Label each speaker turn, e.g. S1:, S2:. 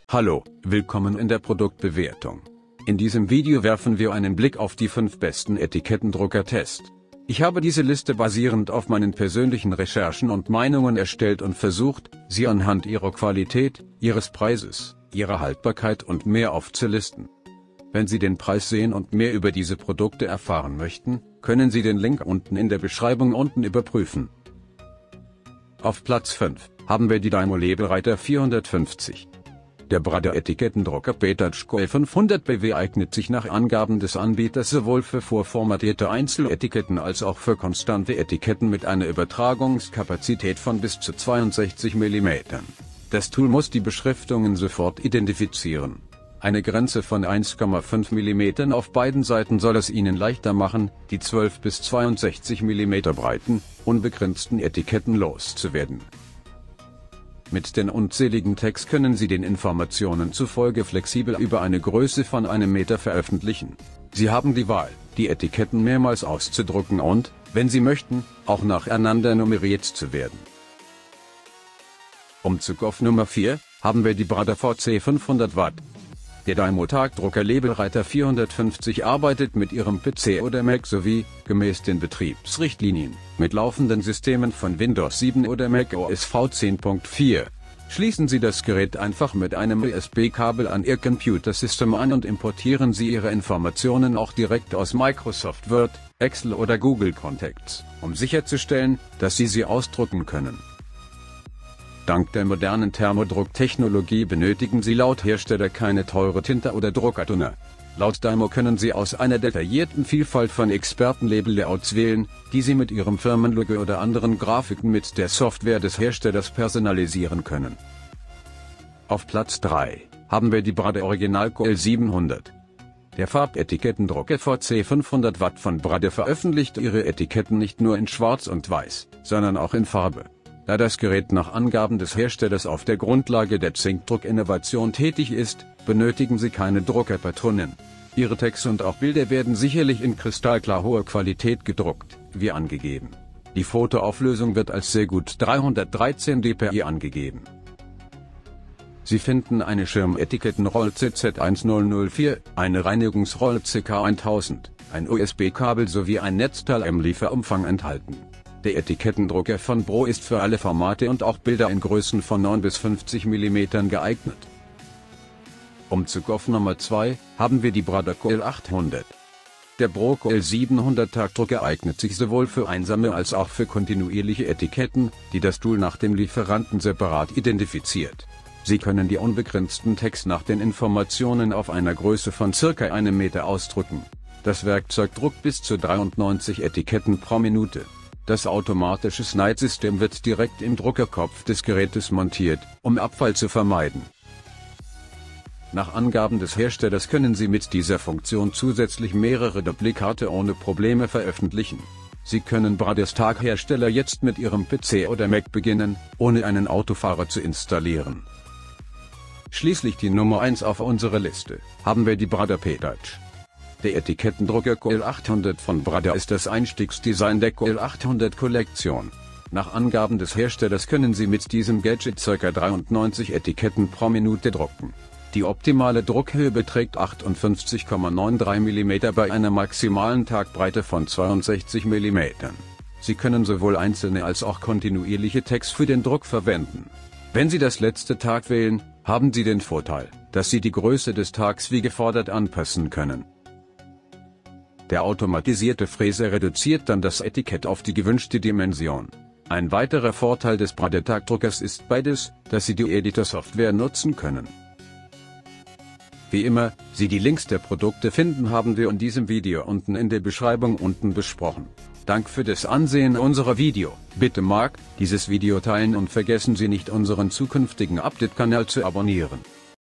S1: Hallo, willkommen in der Produktbewertung. In diesem Video werfen wir einen Blick auf die 5 besten Etikettendrucker-Tests. Ich habe diese Liste basierend auf meinen persönlichen Recherchen und Meinungen erstellt und versucht, sie anhand ihrer Qualität, ihres Preises, ihrer Haltbarkeit und mehr aufzulisten. Wenn Sie den Preis sehen und mehr über diese Produkte erfahren möchten, können Sie den Link unten in der Beschreibung unten überprüfen. Auf Platz 5 haben wir die Dymo Labelwriter 450. Der Brother Etikettendrucker Petach Coil 500 BW eignet sich nach Angaben des Anbieters sowohl für vorformatierte Einzeletiketten als auch für konstante Etiketten mit einer Übertragungskapazität von bis zu 62 mm. Das Tool muss die Beschriftungen sofort identifizieren. Eine Grenze von 1,5 mm auf beiden Seiten soll es Ihnen leichter machen, die 12 bis 62 mm breiten, unbegrenzten Etiketten loszuwerden. Mit den unzähligen Tags können Sie den Informationen zufolge flexibel über eine Größe von 1 Meter veröffentlichen. Sie haben die Wahl, die Etiketten mehrmals auszudrucken und, wenn Sie möchten, auch nacheinander nummeriert zu werden. Umzug auf Nummer 4 haben wir die Brother VC 500 Watt. Der Dymo Tagdrucker Labelwriter 450 arbeitet mit Ihrem PC oder Mac sowie, gemäß den Betriebsrichtlinien, mit laufenden Systemen von Windows 7 oder Mac OS V10.4. Schließen Sie das Gerät einfach mit einem USB-Kabel an Ihr Computersystem an und importieren Sie Ihre Informationen auch direkt aus Microsoft Word, Excel oder Google Contacts, um sicherzustellen, dass Sie sie ausdrucken können. Dank der modernen Thermodrucktechnologie benötigen Sie laut Hersteller keine teure Tinte oder Druckertoner. Laut Dymo können Sie aus einer detaillierten Vielfalt von Expertenlabel-Layouts wählen, die Sie mit Ihrem Firmenlogo oder anderen Grafiken mit der Software des Herstellers personalisieren können. Auf Platz 3 haben wir die Brother Original Coil 700. Der Farbetikettendrucker VC 500 Watt von Brother veröffentlicht ihre Etiketten nicht nur in Schwarz und Weiß, sondern auch in Farbe. Da das Gerät nach Angaben des Herstellers auf der Grundlage der Zinkdruck-Innovation tätig ist, benötigen Sie keine Druckerpatronen. Ihre Tags und auch Bilder werden sicherlich in kristallklar hoher Qualität gedruckt, wie angegeben. Die Fotoauflösung wird als sehr gut 313 dpi angegeben. Sie finden eine Schirmetikettenrolle CZ1004, eine Reinigungsrolle CK1000, ein USB-Kabel sowie ein Netzteil im Lieferumfang enthalten. Der Etikettendrucker von Bro ist für alle Formate und auch Bilder in Größen von 9 bis 50 mm geeignet. Umzug auf Nummer 2 haben wir die Brother Coil 800. Der Bro Coil 700 Tagdrucker eignet sich sowohl für einsame als auch für kontinuierliche Etiketten, die das Tool nach dem Lieferanten separat identifiziert. Sie können die unbegrenzten Tags nach den Informationen auf einer Größe von ca. 1 Meter ausdrucken. Das Werkzeug druckt bis zu 93 Etiketten pro Minute. Das automatische Schneidesystem wird direkt im Druckerkopf des Gerätes montiert, um Abfall zu vermeiden. Nach Angaben des Herstellers können Sie mit dieser Funktion zusätzlich mehrere Duplikate ohne Probleme veröffentlichen. Sie können Brothers Taghersteller jetzt mit Ihrem PC oder Mac beginnen, ohne einen Autofahrer zu installieren. Schließlich die Nummer 1 auf unserer Liste, haben wir die Brother Petach. Der Etikettendrucker Coil 800 von Brother ist das Einstiegsdesign der Coil 800 Kollektion. Nach Angaben des Herstellers können Sie mit diesem Gadget ca. 93 Etiketten pro Minute drucken. Die optimale Druckhöhe beträgt 58,93 mm bei einer maximalen Tagbreite von 62 mm. Sie können sowohl einzelne als auch kontinuierliche Tags für den Druck verwenden. Wenn Sie das letzte Tag wählen, haben Sie den Vorteil, dass Sie die Größe des Tags wie gefordert anpassen können. Der automatisierte Fräser reduziert dann das Etikett auf die gewünschte Dimension. Ein weiterer Vorteil des Brother Tagdruckers ist beides, dass Sie die Editor-Software nutzen können. Wie immer, Sie die Links der Produkte finden, haben wir in diesem Video unten in der Beschreibung unten besprochen. Dank für das Ansehen unserer Video. Bitte dieses Video teilen und vergessen Sie nicht unseren zukünftigen Update-Kanal zu abonnieren.